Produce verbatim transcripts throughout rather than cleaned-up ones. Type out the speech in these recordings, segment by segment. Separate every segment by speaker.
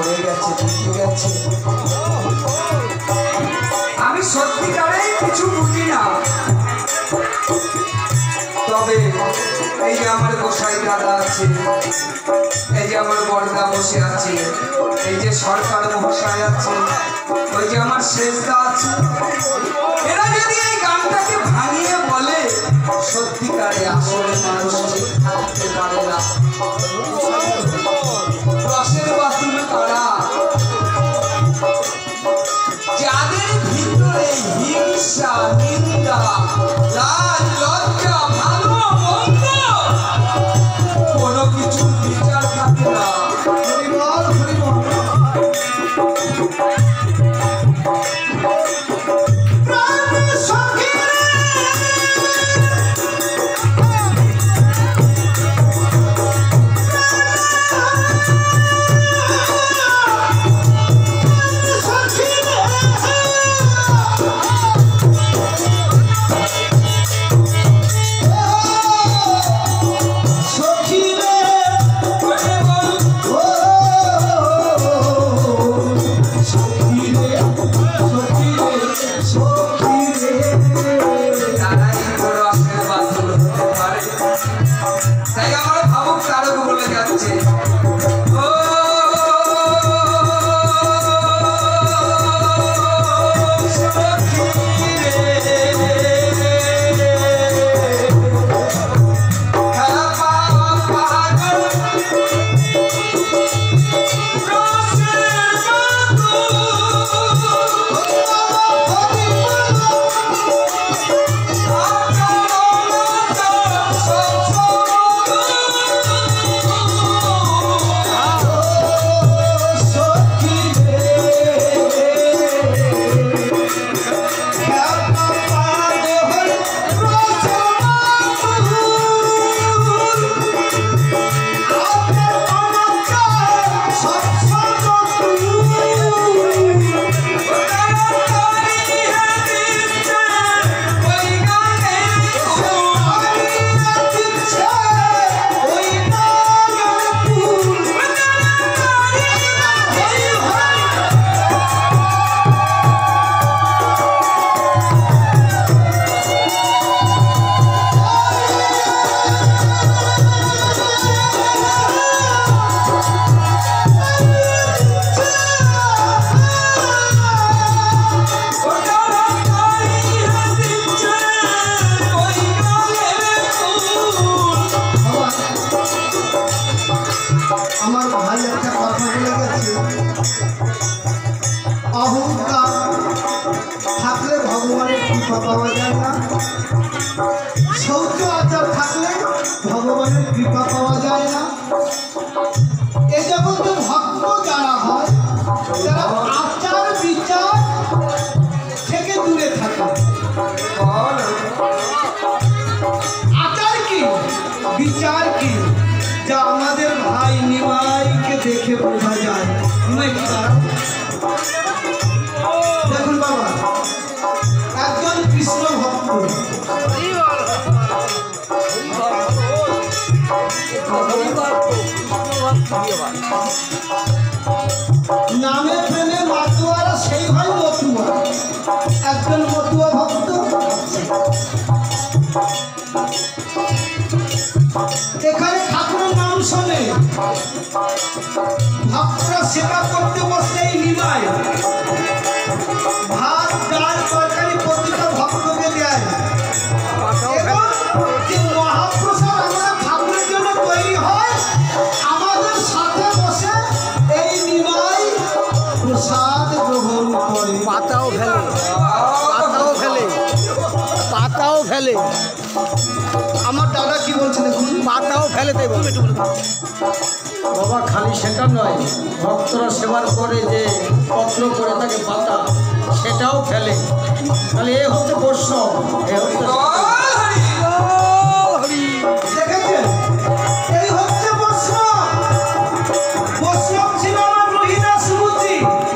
Speaker 1: হয়ে গেছে, ঠিক আছে। আমি সত্যিকারে কিছু বুঝি না, তবে এই যে আমার গোসাই দাদা আছে, এই যে আমার বড়দা বসে আছে, এই যে সরকার মহাশয় আছে, ওই যে আমার শেষদা আছে, এরা যদি এই গানটাকে ভাঙিয়ে বলে সত্যিকারে আসলে মানুষ থাকতে পারে না। রসের বাতুল তারা, যাদের ভিতরে হিংসা, নিন্দা, লাজ, লজ্জা, ভালো মন্দ কোনো কিছু বিচার থাকে না। হরিবল হরিবল। নামে প্রেমে মাতুয়ারা সেই হয় মতুয়া, একজন মতুয়া ভক্ত এখানে ঠাকুরের নাম শোনে, ভক্তরা সেবা করতে বসে এই নিমায় ভাত ডাল তরকারি প্রতিটা ভক্তকে দেয় এবং যে মহাপ্রসাদ আমরা ঠাকুরের জন্য তৈরি হয় আমাদের সাথে বসে এই নিমাই প্রসাদ গ্রহণ করে।
Speaker 2: পাতাও ফেলে, পাতাও ফেলে, পাতাও ফেলে।
Speaker 1: আমার দাদা কি বলছে দেখুন,
Speaker 2: পাতাও ফেলে দেব
Speaker 3: বাবা। খালি সেটা নয়, ভক্তরা সেবার করে যে পত্র করে থাকে পাতা, সেটাও ফেলে। তাহলে এ হচ্ছে বৈষ্ণব, এ হচ্ছে
Speaker 1: দেখেছেন, এই হচ্ছে বৈষ্ণব। বৈষ্ণব ছিল আমার রোহিদাস মুচি,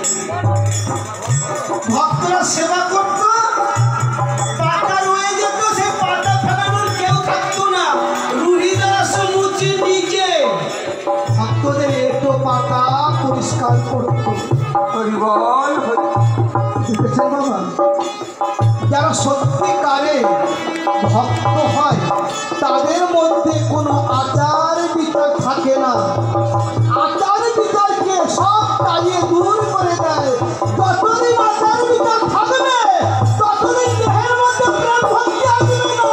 Speaker 1: ভক্তরা সেবা করত, পাতা রয়ে যেত, সেই পাতা ফেলানোর কেউ থাকতো না। রোহিদাস মুচি নিজে ভক্তদের একটু পাতা
Speaker 4: পরিষ্কার করত।
Speaker 1: হরি বল হরি।
Speaker 4: দেখেছেন বাবা, যারা সত্যিকারে ভক্ত হয় তাদের মধ্যে কোনো আচার বিচার থাকে না। আচার বিচারকে সব তাড়িয়ে দূর করে দেয়। যতদিন আচার বিচার থাকবে ততদিন দেহের মধ্যে প্রেম ভক্তি আসবে না।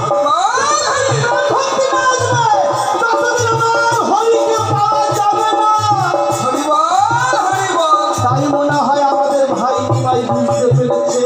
Speaker 4: প্রেম ভক্তি না আসবে ততদিন আমার হরিকে পাওয়া যাবে না।
Speaker 1: হরি বল হরি বল।
Speaker 4: তাই মনে হয় আমাদের ভাই ভাই বুঝতে পেরেছে।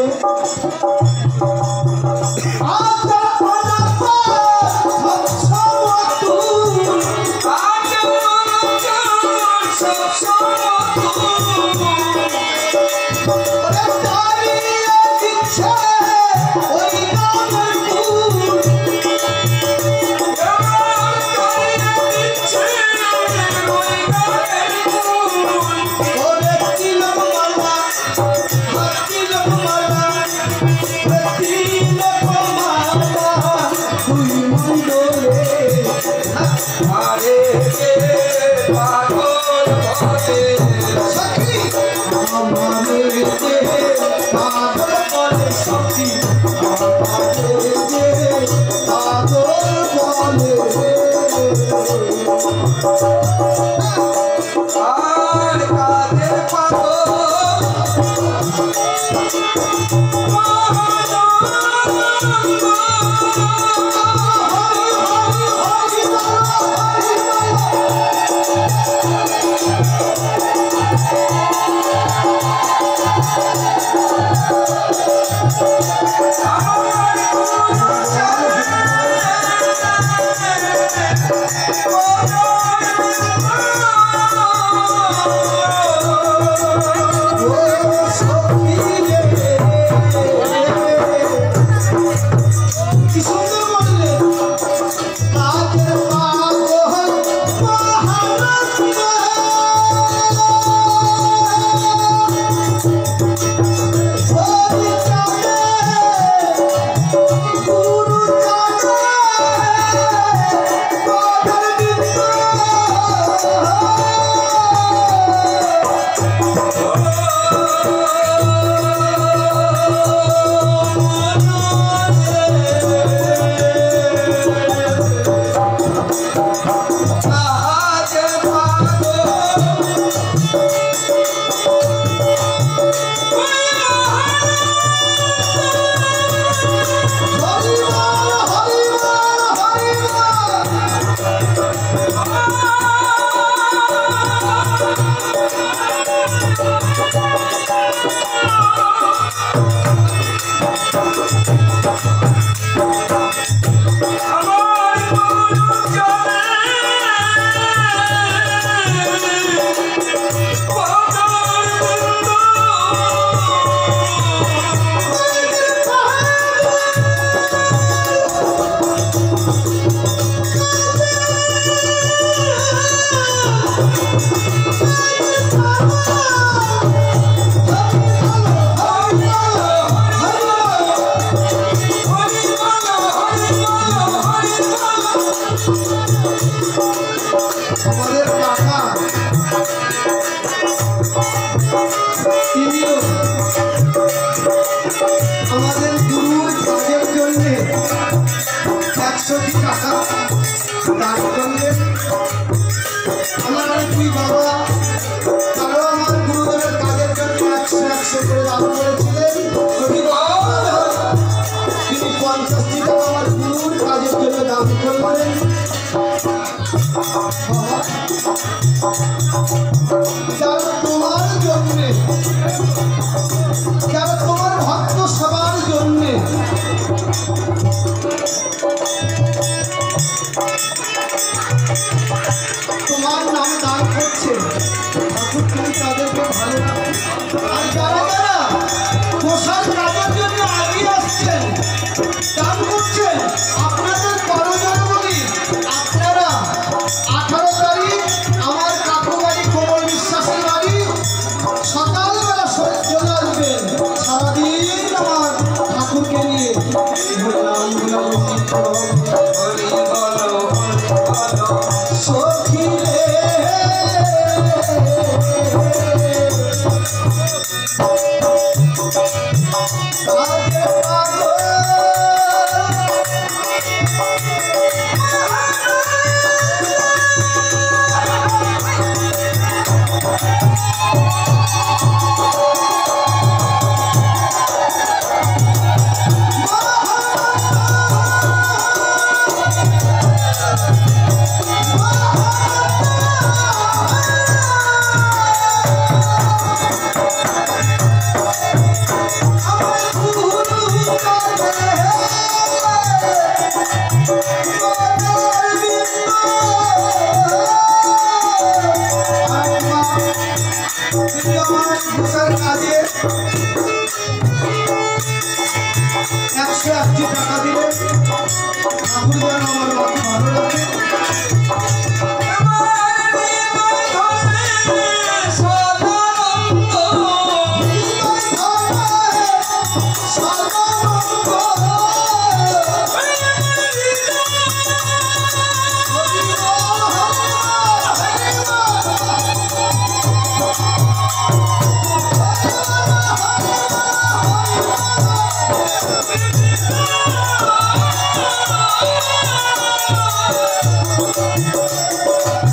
Speaker 4: সখিলে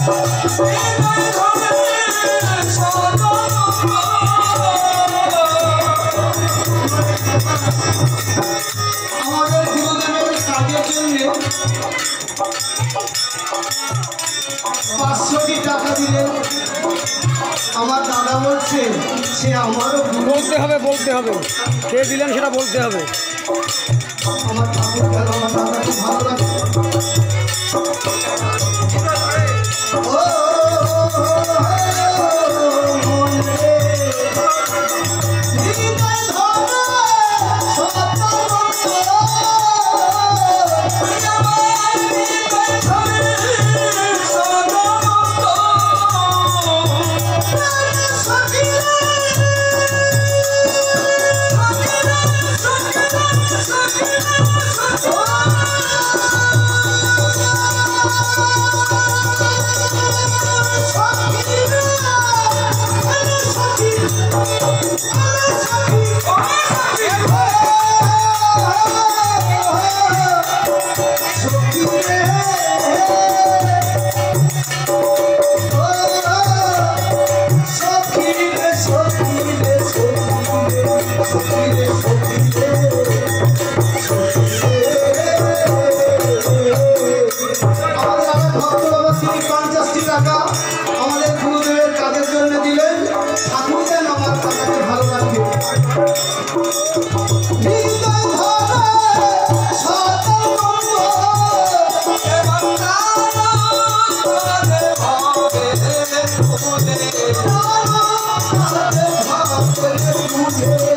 Speaker 4: আমাদের গুরুদেবের কাজের জন্য পাঁচশোটি টাকা দিলেন। আমার দাদা বলছে সে আমারও গুরু।
Speaker 2: বলতে হবে বলতে হবে কে দিলেন সেটা বলতে হবে।
Speaker 4: আমার ঠাকুর গেল, আমার দাদা খুব ভালো লাগে। ও পঞ্চাশটি টাকা আমাদের গুরুদেবের কাজের জন্য দিলেন। ঠাকুর যেন আমার দাদাকে ভালো রাখে।
Speaker 1: ভাবে